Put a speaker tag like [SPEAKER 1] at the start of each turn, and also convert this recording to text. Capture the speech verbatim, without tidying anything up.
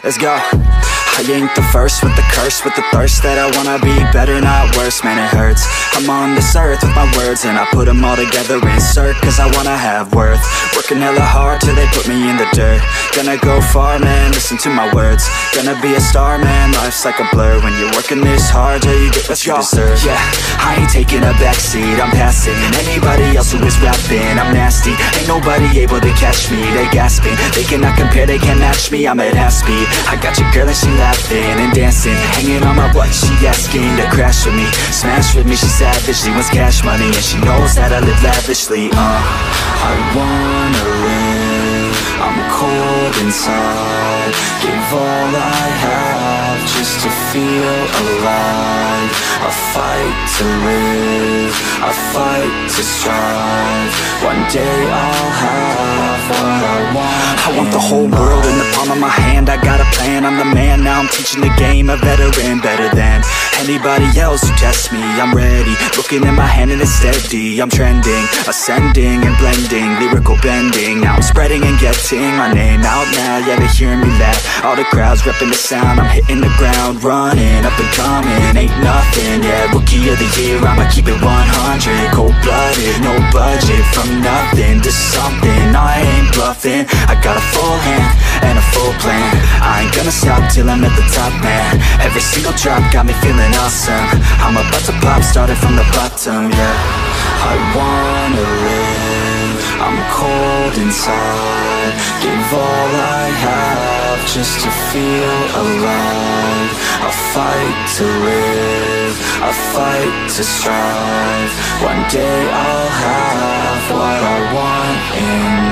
[SPEAKER 1] let's go. I ain't the first with the curse, with the thirst that I wanna be better, not worse, man it hurts. I'm on this earth with my words and I put them all together, insert, cause I wanna have worth. Working hella hard till they put me in the dirt. Gonna go far, man, listen to my words. Gonna be a star, man, life's like a blur. When you're working this hard, yeah, you get what you deserve. Yeah, I ain't taking a backseat, I'm passing anybody else who is rapping. I'm nasty, ain't nobody able to catch me. They gasping, they cannot compare, they can't match me. I'm at half speed, I got your girl and she laughing and dancing, hanging on my butt, she asking to crash with me, smash with me, she savage, she wants cash money, and she knows that I live lavishly. Uh, I wanna live, I'm cold inside, give all I have just to feel alive. I fight to live, I fight to strive, one day I'll have what I want. I want the whole world in the palm of my hand, I got a plan, I'm the man, now I'm teaching the game, a veteran, better than anybody else who tests me. I'm ready, looking at my hand and it's steady. I'm trending, ascending and blending, lyrical bending. Now I'm spreading and getting my name out now. Yeah, they hearing me laugh, all the crowds repping the sound. I'm hitting the ground, running, up and coming, ain't nothing. Yeah, rookie of the year, I'ma keep it one hundred. Cold-blooded, no budget, from nothing to something. I ain't bluffing, I got a full hand and a full plan. I ain't gonna stop till I'm at the top, man. Every single drop got me feeling awesome. I'm about to pop, started from the bottom, yeah. I wanna live, I'm cold inside, give all I have just to feel alive. I fight to live, I fight to strive, one day I'll have what I want in